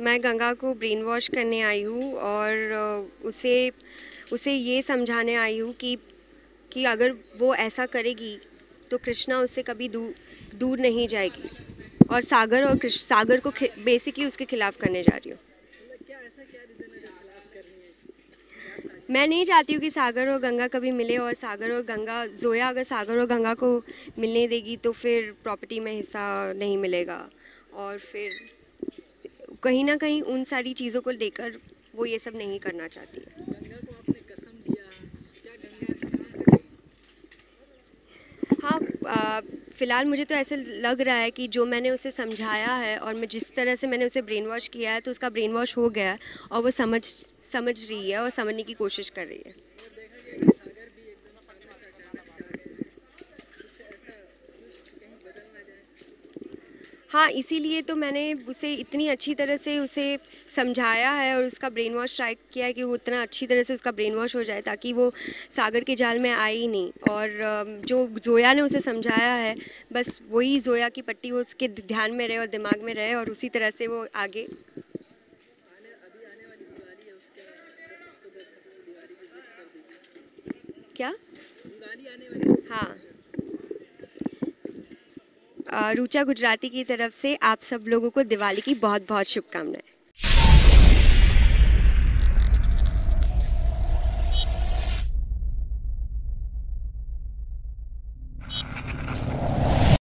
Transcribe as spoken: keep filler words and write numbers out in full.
मैं गंगा को brain wash करने आई हूँ और उसे उसे ये समझाने आई हूँ कि कि अगर वो ऐसा करेगी तो कृष्णा उससे कभी दूर दूर नहीं जाएगी और सागर और कृष्ण सागर को बेसिकली उसके खिलाफ करने जा रही हूँ। मैं नहीं चाहती हूँ कि सागर और गंगा कभी मिले और सागर और गंगा जोया अगर सागर और गंगा को मिलने देगी तो फिर प्रॉपर्टी में हिस्सा नहीं मिलेगा और फिर कहीं ना कहीं उन सारी चीज़ों को लेकर वो ये सब नहीं करना चाहती है। गंगा को आपने कसम दिया, क्या गंगा ऐसा काम करेगी? हाँ, फ़िलहाल मुझे तो ऐसे लग रहा है कि जो मैंने उसे समझाया है और मैं जिस तरह से मैंने उसे ब्रेन वॉश किया है तो उसका ब्रेन वॉश हो गया है और वो समझ समझ रही है और समझने की कोशिश कर रही है। हाँ, इसीलिए तो मैंने उसे इतनी अच्छी तरह से उसे समझाया है और उसका ब्रेन वॉश ट्राई किया है कि वो इतना अच्छी तरह से उसका ब्रेन वॉश हो जाए ताकि वो सागर के जाल में आए ही नहीं। और जो जोया ने उसे समझाया है बस वही जोया की पट्टी वो उसके ध्यान में रहे और दिमाग में रहे और उसी तरह से वो आगे। क्या? हाँ, रुचा गुजराती की तरफ से आप सब लोगों को दिवाली की बहुत बहुत शुभकामनाएं।